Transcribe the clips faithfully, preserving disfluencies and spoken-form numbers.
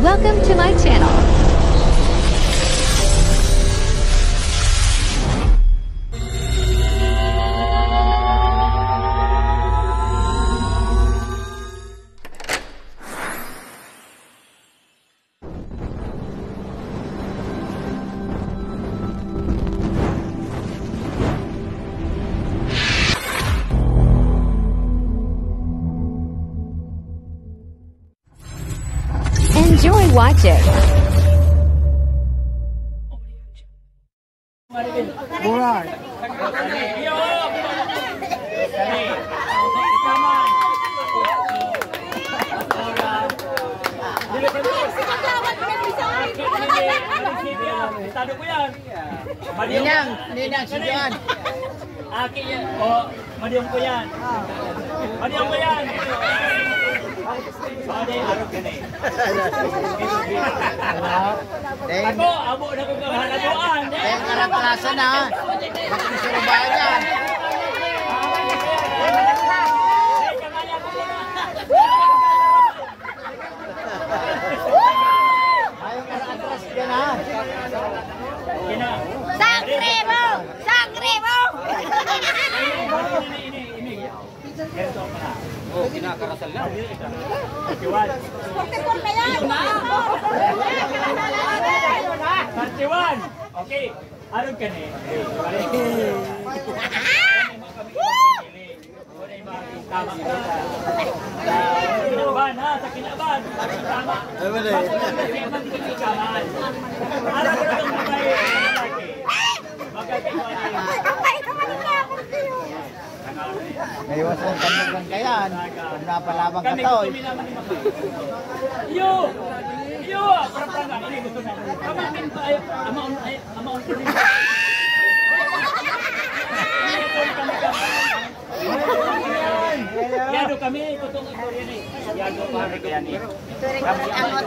Welcome to my channel. Enjoy watching. Burak. Ninang, ninang si Johan. Aki yan. O, madiyong ko yan. Madiyong ko yan. Sorry, araw ka na eh. Ako, abo na ko kang halaguan. Kaya karangklasan na. Bakit surubahan yan? Ayaw karangklas ka na. Sangre mo! Sangre mo! Oh, kinakarasal na. forty-four na yan! thirty-one! Okay. Araw ka na eh. Tama ka sa kinaban ha, sa kinaban. Tama. Araw ka na kang babae. Magkakawa na. May iwasan tanong kayan. Kung napalabang ka to. Iyo! Iyo! Parang-parangan. Ini gusto na. Kamamin pa ay amaon ay amaon ko din. Yado kami, tutong ito yan eh. Yado pare ko yan eh. Kami ang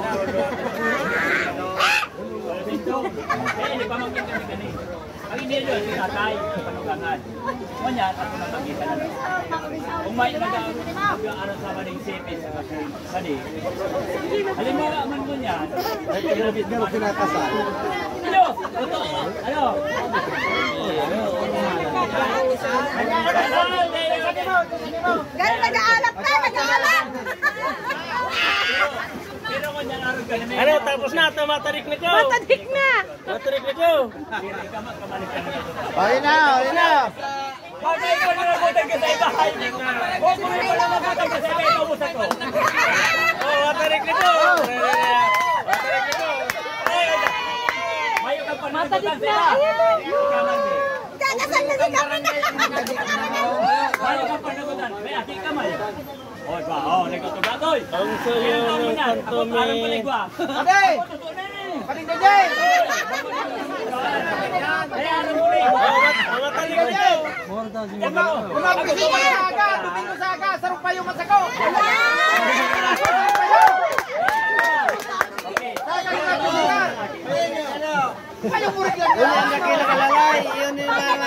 bintong. Eh, ini pamangkin kami kani. Ang hindi nyo, sinatay, panugangan. Manyan, ako na magkita na lang. Kung may nag-aaral sa maning sipin sa kani. Halimbawa man mo niyan. Pero pinatasan. Ano? Totoo? Ano? Gano'n nag-aalap ka, nag-aalap! Pero man yan araw ka namin. Ano, tapos na ito, matarik na ko. Matadik na! Matarik na ko. Oli na, oli na. Bagay ko na nabutan ka sa ibahay. Huwag mo rin na nabutan ka sa ibahay. Kamusta ko? Oh, matarik na ko. Matarik na ko. Mayo ka pa nabutan sila. Kakasal na din kami! Mayo ka pa nabutan. May aking kamay. Oh, ba? Oh, nagkatugatoy. Ang sayo ng pantome. Ade! Pating ka dyan! Matarik na ko. Umapit ko sa aga! Domingo sa aga! Sarong pa yung masako! Kayo murid lang Yun ang nakilakalalay. Yun yung mga...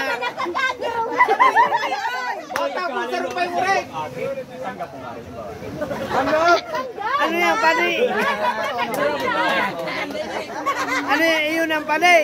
tapos sarong pa yung murid! Ano yung pali? Ano yun ang pali?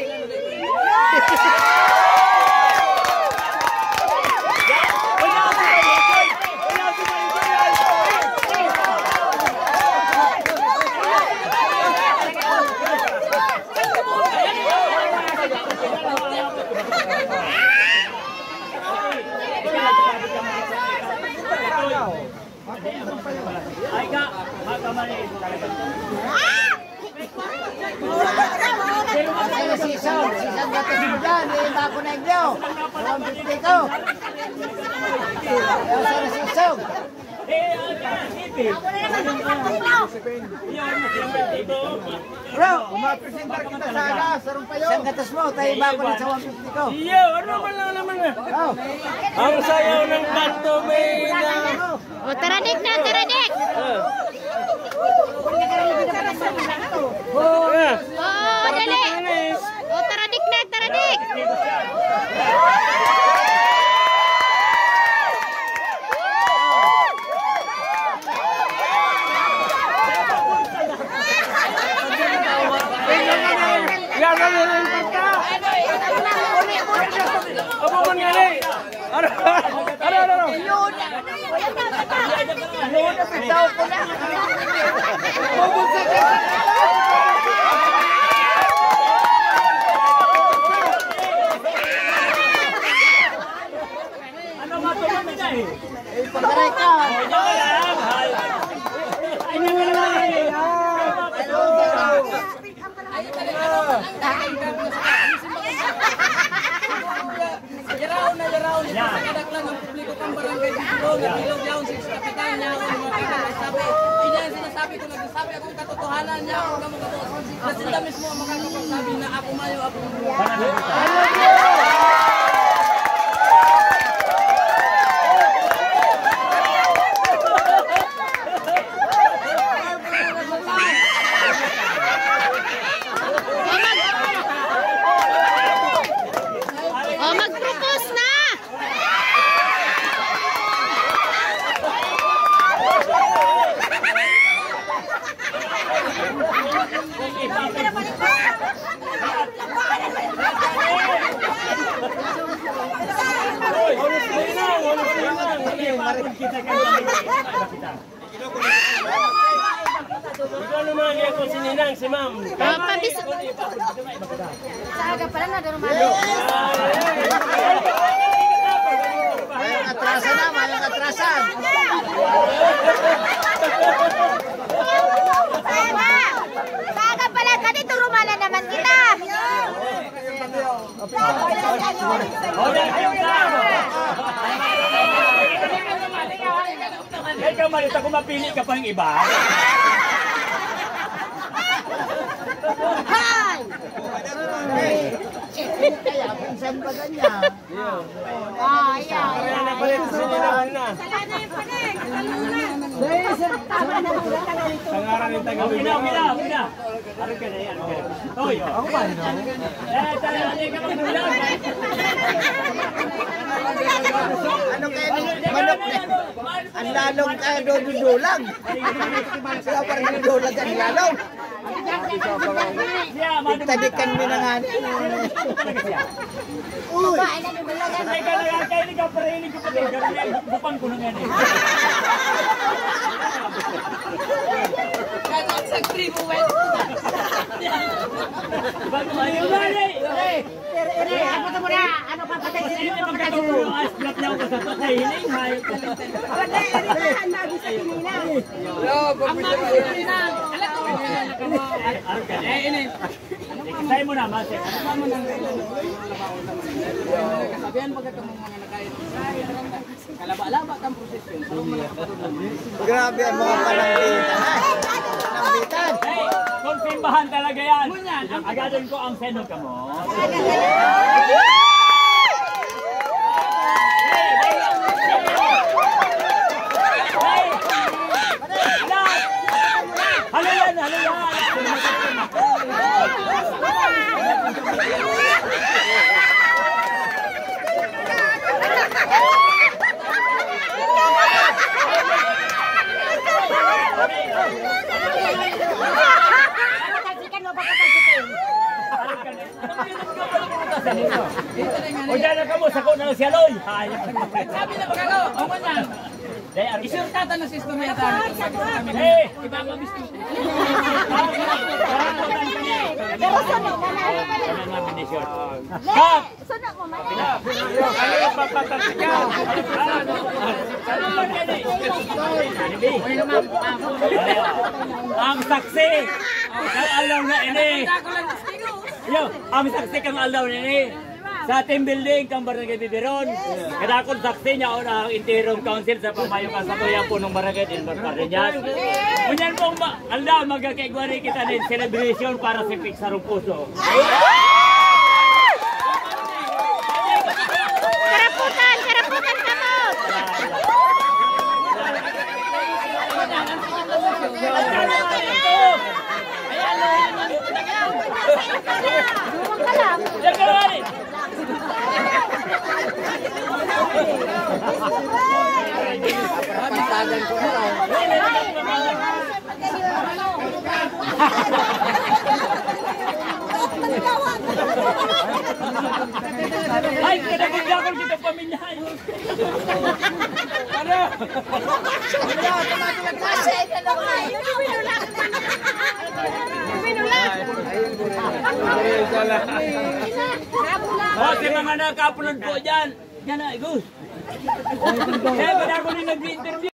Ay ka, makamali. Kaya si Isang, si Isang gato si Budan, eh, bako na inyo. one fifty ko. Kaya sana si Isang. Eh, sipin. Bro, umapresenta kita sa aga, sarong pa yun. Isang gatos mo, tayo bako na sa one fifty ko. Iyo, ano man lang naman na. Oh. Ang sayaw ng pantome na... O, taradik na, taradik! Oh, yeah. Oo, dali! O, taradik na, taradik! kayo rin pagka. Abo man nga rin. Ano? Ano, ano, ano? Yun na pitaw ko na. Mabusag ka. Ano matulog na eh? Eh, pagkaray ka. Ay, nyo na lang eh. Yaraw na yaraw ni kadak lang ng publiko kang barangay dito nagilog yaw sa kapitan niya ako mga kakasabi ina sinasabi ko nagsasabi akong katotohanan niya ako kamo katotohanan na sila mismo ang makakapagsabi na ako mayo ako Oh, mag-propose na! Ikaw naman ako si Ninang, si Ma'am. Oh, pabis... Sa aga pala na, doon naman. Mayang atrasan na, mayang atrasan. Sa aga pala, ganito rumana naman kita. Ikaw malita kung mapili ka pang iba. Hi! Kaya, pinsan ba ganyan? Ah, yeah. Kaya napalit si Ninang na. Tangaran yung taga Okay na, okay na, okay na. Ano ka na yan? Hoy! Ako ba? Eh, talaga ka magdulang. Ano kayo ni manok na? Ang lalong kayo dudulang. Sila pa rin dudulang ang lalong. Siya, madum. Tadikan mo na nga. Uy! Kasi ka lang kayo ni kaparinig ko pati. Bupang ko na nga eh. kahit sa tribo west Bago ayaw ba eh? Ere, ako to muna. Ano pa patay Kasi hindi magkatulong ang asplap niya ako sa patay. Hinay. Patay, ere, ang nagi sa kinina. ang mga pinina alam ko Eh, ini. Ikisay mo na, Masik. kasabihan pagka kamo mga nakain kalaba-laba kang prosesyon pero malakapatulan Grabe ang mga panambitan. Panambitan. Hey, konfirmahan talaga yan. Agadon ko ang seno ka mo. Halo yan, halo yan. O dyan na ka mo, sako na lang si Aloy. sabi na pagkalo ang mga isurtata na sistema yata Hey! ibababisto Cut! Sunod mo man. Ano yung papatasika? Ang saksi! Ang alaw na ini! ako lang testigo Yo, ang saksi kang alaw na ini! Sa team building kang Barangay Bibiron, kadakon saksi niya o ang interim council sa pamayong kasatuyan po ng Barangay Ilmar Pardeñas. Kunyan pong alda magkakaigwari kita din celebration para si Pixarong Puso. Karaputan, karaputan ka mo. Dumang ka lang. Yan ka naman eh! Papasagan ko na lang. Tawag Ay, kadagol-dagol kita pamilya. Ano? Kasi ito naman. Binulak. Binulak. Oh, si mga naka-upload po dyan. Yan na, Gus. Eh, kadagol yung nag-interview.